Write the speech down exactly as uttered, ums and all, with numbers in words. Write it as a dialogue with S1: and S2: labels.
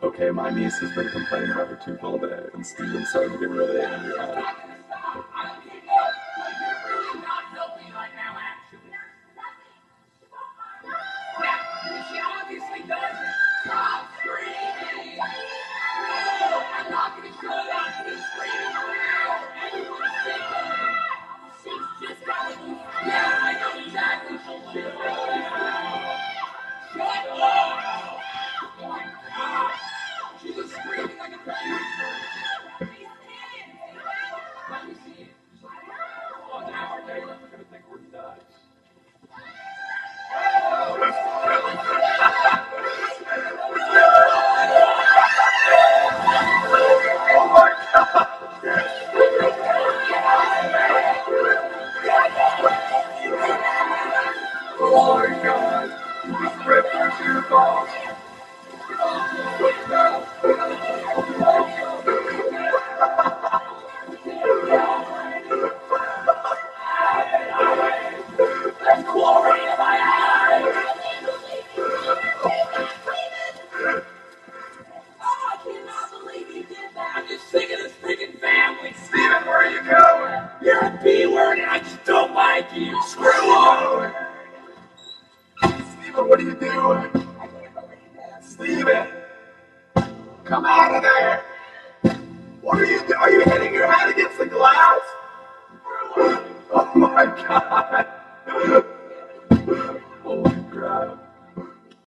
S1: Okay, my niece has been complaining about her tooth all day, and Steven's starting to get really angry at it.
S2: She obviously doesn't. Stop screaming! No, I'm not going to shut up. Keep screaming around. Everyone's sick. She's just telling you. Yeah, I know exactly. She's just telling you. Shut up! Oh my God! She's just screaming like a baby. Let me see it. Oh, now our neighbors are going to think we're nuts.
S1: Oh my God! You just ripped your tooth off!
S2: There's chlorine in my eye! Oh, I cannot believe you did that! I'm just sick of this freaking family!
S1: Steven, where are you going?
S2: You're a B-word and I just don't like you! Screw
S1: Screw you! Steven, what are you doing? Steven! Come out of there! What are you doing? Are you hitting your head against the glass? Oh my God! Holy crap.